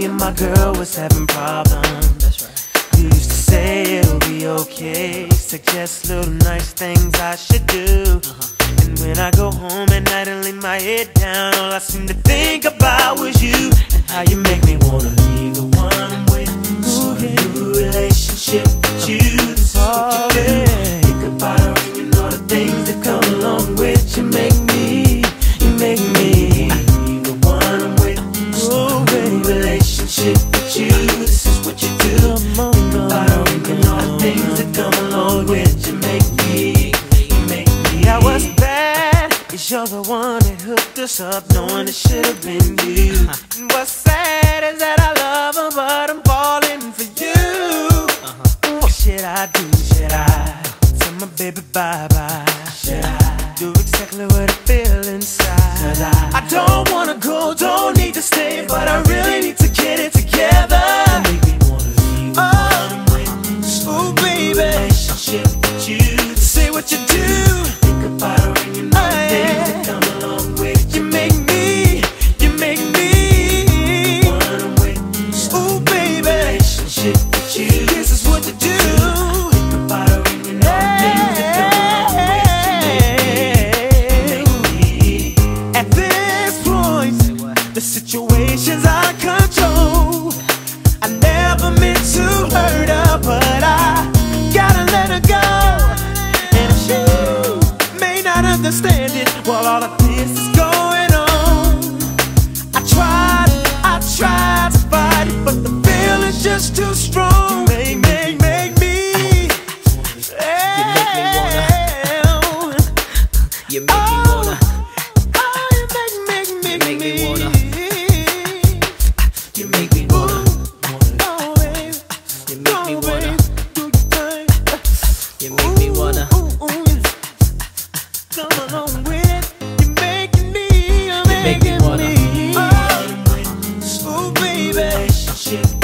me and my girl was having problems. That's right. You used to say it'll be okay, suggest little nice things I should do. And when I go home at night and lay my head down, all I seem to think about was you and how you make me wanna leave the one I'm with. Start a new relationship with you. This is what you do. Think about her and all the things that come along with you. You make me leave the one I'm with. Start a new relationship with you. This is what you do. Think about her and all the things that come along with you. Yeah, what's bad is you're the one that hooked us up, knowing it should have been you. And what's sad is that I love her, but I'm falling for you. What should I do? Should I tell my baby bye-bye? Should I do exactly what I feel inside? Cause I don't wanna go, don't need to stay, but I really need to get it together. You make me wanna leave the one I'm with. Ooh, baby, relationship with you. Say what you do. Think about her and you know the things that come along with you. You make me one I'm with. Ooh, baby, relationship with you. This is what you do. Think about her and you know the things that come along with you. At this point, the situation's out of control. I never meant to hurt her, but I gotta let her go. Understand it while all of this is going on. I tried to fight it, but the feeling's just too strong. You make me. You make me wanna. You make me wanna. You make me wanna. Oh, baby. You make me wanna. You make me wanna. Come along with it. You're making me. You make me wanna. Oh, baby.